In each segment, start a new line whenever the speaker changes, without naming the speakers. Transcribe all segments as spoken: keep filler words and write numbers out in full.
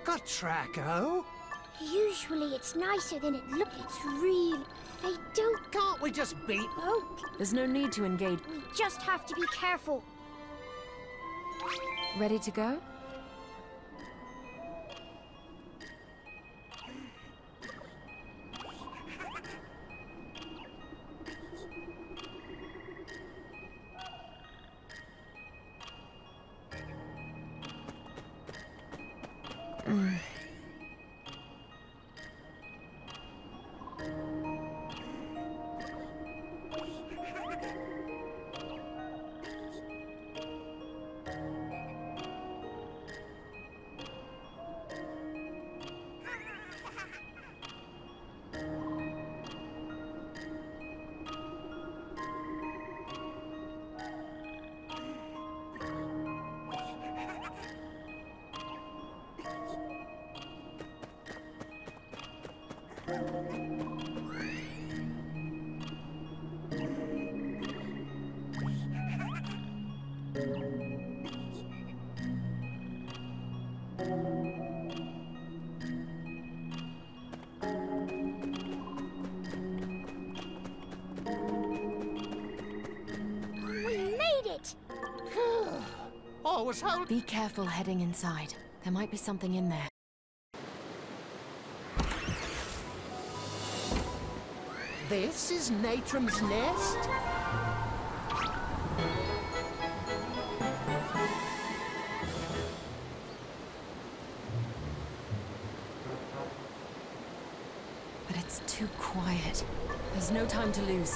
like a traco?
Usually it's nicer than it looks. It's real. They don't...
Can't we just beat...
Oh,
There's no need to engage.
we just have to be careful.
Ready to go? Mm.
I was hoping...
Be careful heading inside. There might be something in there.
This is Natrum's nest?
But it's too quiet. There's no time to lose.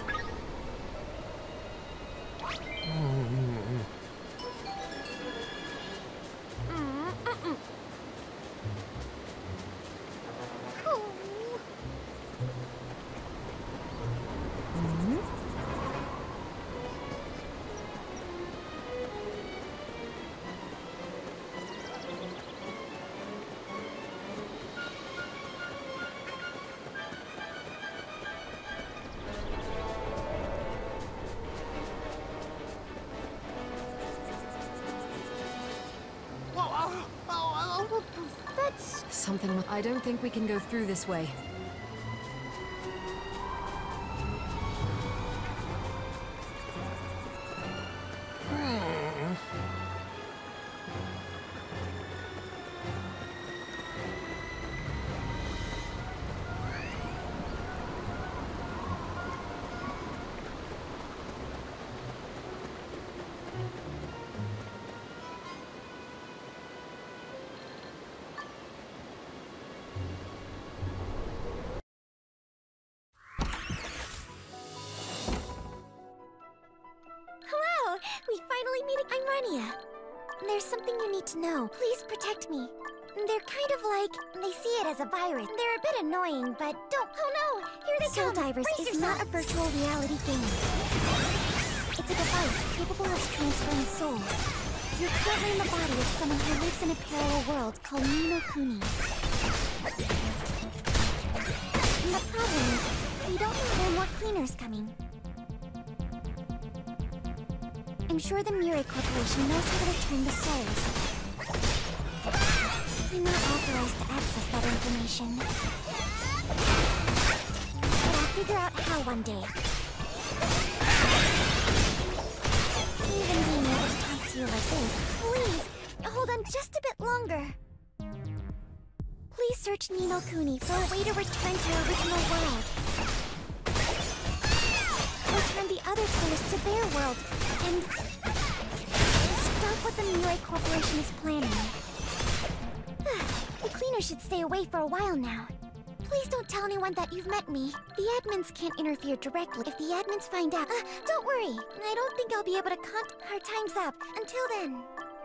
That's...
Something with... I don't think we can go through this way.
Hello! We finally meet. I'm Rania. There's something you need to know. Please protect me. They're kind of like... They see it as a virus. They're a bit annoying, but don't... Oh no! Here they
Soul
come!
Divers
Brace
is
yourself.
not a virtual reality game. It's a device capable of transferring souls. You're currently in the body of someone who lives in a parallel world called Ni no Kuni. And the problem is, we don't know there are more cleaners coming. I'm sure the Mirai Corporation knows how to return the souls. I'm not authorized to access that information. But I'll figure out how one day. Even being able to talk to you like this, please, hold on just a bit longer. Please search Ni no Kuni for a way to return to your original world. Return the other cleaners to their world, and stop what the Mirai Corporation is planning. The cleaners should stay away for a while now. Please don't tell anyone that you've met me. The admins can't interfere directly. If the admins find out... Uh, don't worry. I don't think I'll be able to con- Our time's up. Until then.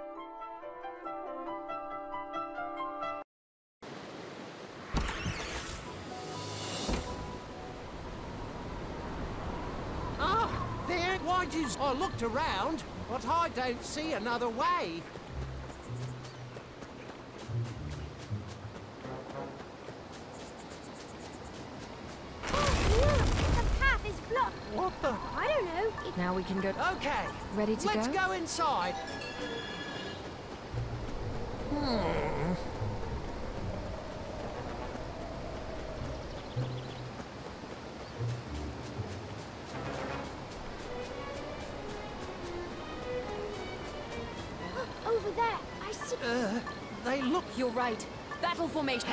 Ah, there. Why'd you... I looked around, but I don't see another way. What the?
I don't know. It...
Now we can go...
Okay.
Ready to
Let's
go?
go inside. Hmm. Uh, they look...
You're right. Battle formation.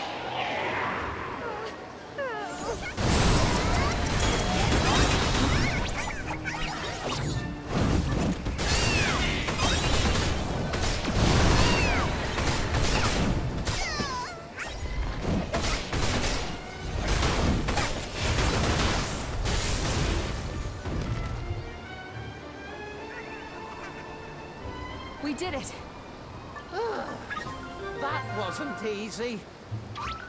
We did it.
That wasn't easy.